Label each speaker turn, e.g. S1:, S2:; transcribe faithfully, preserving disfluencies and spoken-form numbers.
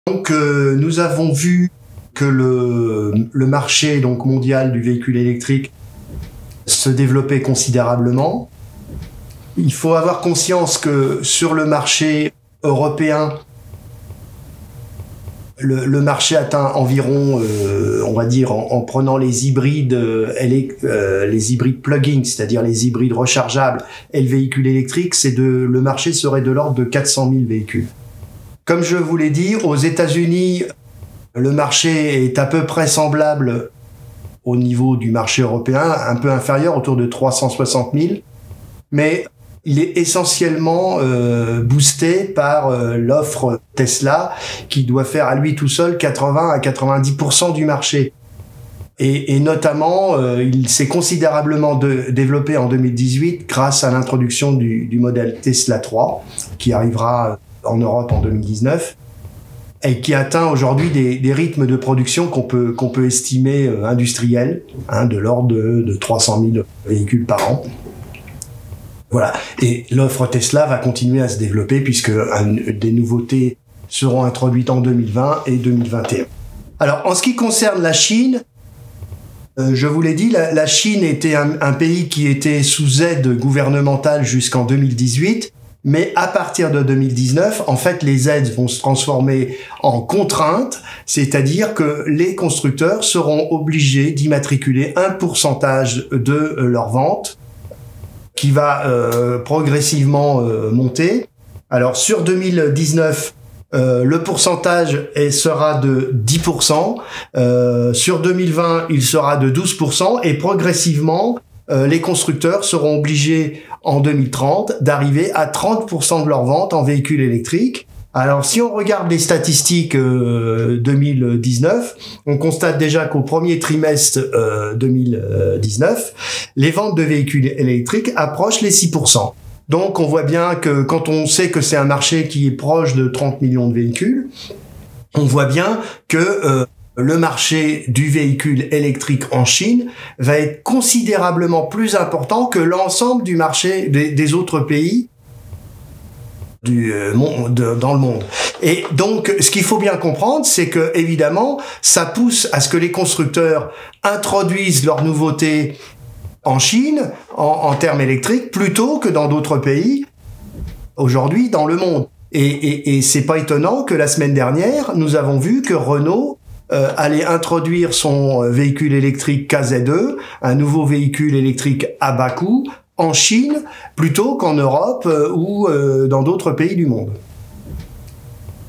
S1: Donc euh, nous avons vu que le, le marché donc mondial du véhicule électrique se développait considérablement. Il faut avoir conscience que sur le marché européen, le, le marché atteint environ, euh, on va dire, en, en prenant les hybrides, euh, euh, les hybrides plug-in, c'est-à-dire les hybrides rechargeables et le véhicule électrique, c'est de, le marché serait de l'ordre de quatre cent mille véhicules. Comme je vous l'ai dit, aux États-Unis, le marché est à peu près semblable au niveau du marché européen, un peu inférieur, autour de trois cent soixante mille, mais il est essentiellement euh, boosté par euh, l'offre Tesla, qui doit faire à lui tout seul quatre-vingts à quatre-vingt-dix pour cent du marché. Et, et notamment, euh, il s'est considérablement de, développé en deux mille dix-huit grâce à l'introduction du, du modèle Tesla trois, qui arrivera en Europe en deux mille dix-neuf, et qui atteint aujourd'hui des, des rythmes de production qu'on peut, qu'on peut estimer euh, industriels, hein, de l'ordre de, de trois cent mille véhicules par an. Voilà. Et l'offre Tesla va continuer à se développer puisque un, des nouveautés seront introduites en deux mille vingt et deux mille vingt et un. Alors, en ce qui concerne la Chine, euh, je vous l'ai dit, la, la Chine était un, un pays qui était sous aide gouvernementale jusqu'en deux mille dix-huit. Mais à partir de deux mille dix-neuf, en fait, les aides vont se transformer en contraintes, c'est-à-dire que les constructeurs seront obligés d'immatriculer un pourcentage de leur vente qui va euh, progressivement euh, monter. Alors, sur deux mille dix-neuf, euh, le pourcentage est, sera de dix pour cent. Euh, sur deux mille vingt, il sera de douze pour cent. Et progressivement, euh, les constructeurs seront obligés en deux mille trente, d'arriver à trente pour cent de leurs ventes en véhicules électriques. Alors, si on regarde les statistiques euh, deux mille dix-neuf, on constate déjà qu'au premier trimestre euh, deux mille dix-neuf, les ventes de véhicules électriques approchent les six pour cent. Donc, on voit bien que quand on sait que c'est un marché qui est proche de trente millions de véhicules, on voit bien que euh, le marché du véhicule électrique en Chine va être considérablement plus important que l'ensemble du marché des, des autres pays du euh, monde, de, dans le monde. Et donc, ce qu'il faut bien comprendre, c'est que, évidemment, ça pousse à ce que les constructeurs introduisent leurs nouveautés en Chine, en, en termes électriques, plutôt que dans d'autres pays, aujourd'hui, dans le monde. Et, et, et c'est pas étonnant que la semaine dernière, nous avons vu que Renault Euh, allait introduire son véhicule électrique K Z E, un nouveau véhicule électrique à bas coût, en Chine, plutôt qu'en Europe euh, ou euh, dans d'autres pays du monde.